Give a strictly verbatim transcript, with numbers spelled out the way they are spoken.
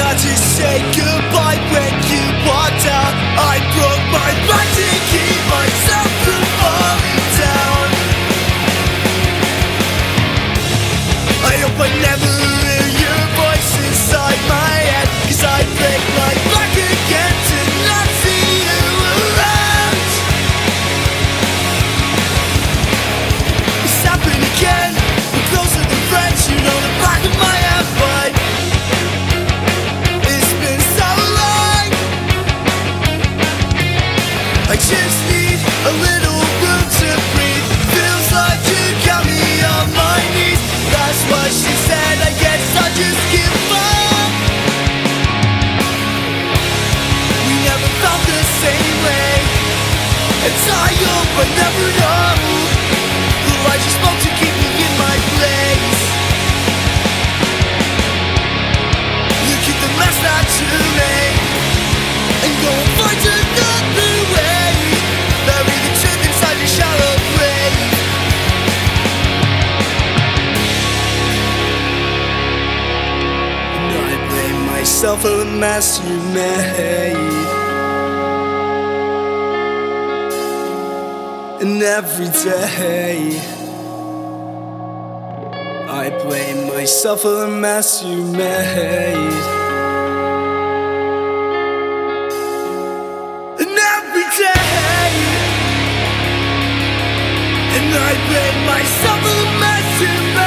had to say goodbye when you walked out. I broke my back to keep myself from falling down. I hope I never hear your voice inside my head, 'cause I break my back again to not see you around. It's happened again, we're closer than friends, you know the back of my head, but it's been so long. I just need a little room to breathe. Feels like you got me on my knees. That's what she said, I guess I'll just give up. We never felt the same way, and I hope I never know the lies you spoke to keep me in my place. You keep the mess not to me, and go and find another way. Bury the truth inside your shallow grave. And I blame myself for the mess you made. And every day I blame myself for the mess you made. And every day, and I blame myself for the mess you made.